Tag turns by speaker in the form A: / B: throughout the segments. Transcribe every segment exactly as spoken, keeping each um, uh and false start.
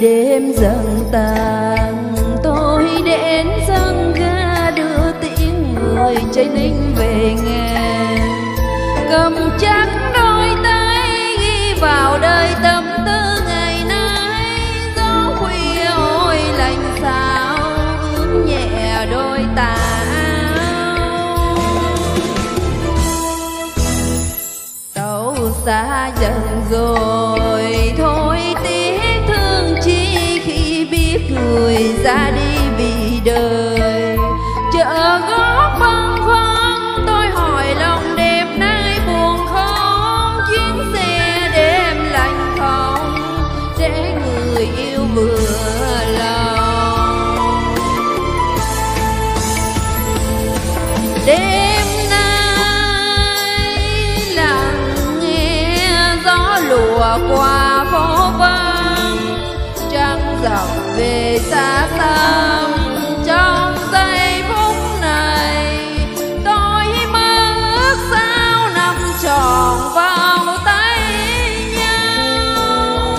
A: đêm dần tàn, tôi đến sân ga đưa tiếng người chơi lính về ngàn, cầm chắc đôi tay ghi vào đời tâm tư ngày nay. Gió khuya ôi lạnh xao ướt nhẹ đôi tà áo, tàu xa dần rồi thôi tiếc thương chi khi biết người ra đi vì đời. Chợ gót bâng khuâng tôi hỏi lòng đêm nay buồn không, chuyến xe đêm lạnh không để người yêu vừa lòng. Đêm nay lặng nghe gió lùa qua phố vắng, trăng dọc về xa xăm. Trong giây phút này tôi mơ ước sao nằm trọn vào tay nhau.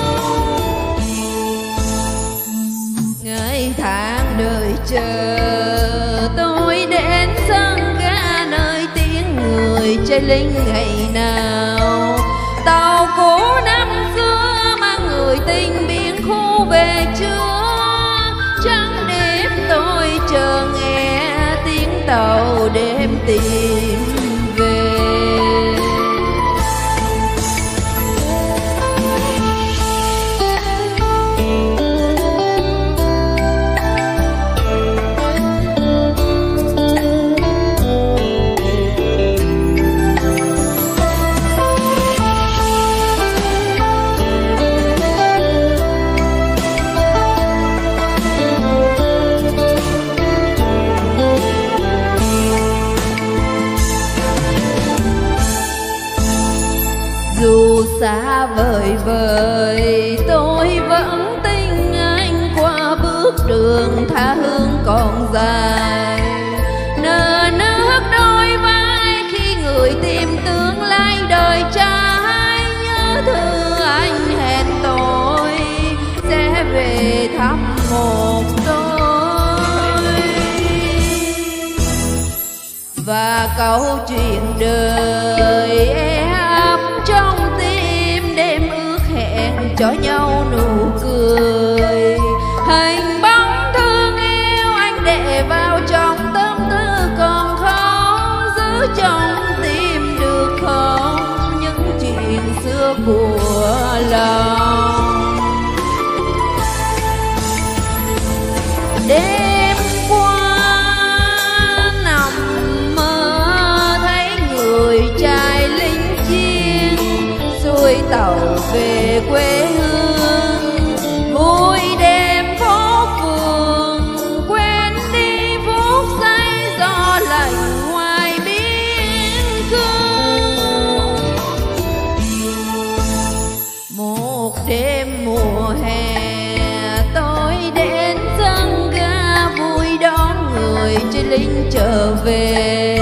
A: Ngày tháng đợi chờ tôi đến sân ga nơi tiếng người chơi lính ngày nào. Tàu cũ năm xưa mang người tình biển khu về chưa, trắng đêm tôi chờ nghe tiếng tàu đêm tìm về. Dù xa vời vời tôi vẫn tin anh qua bước đường tha hương còn dài. Nở nước đôi vai khi người tìm tương lai đời trai, nhớ thương anh hẹn tôi sẽ về thăm một tôi. Và câu chuyện đời em trong tim đêm ước hẹn cho nhau nụ cười. Hình bóng thương yêu anh để vào trong tâm tư còn không, giữ trong tim được không những chuyện xưa của lòng. Đêm qua nằm mơ thấy người trai lính chiến xuôi tàu về quê hương, vui đêm phố phường quên đi phút giây gió lạnh ngoài biên cương. Một đêm mùa hè tôi đến sân ga vui đón người chơi lính trở về.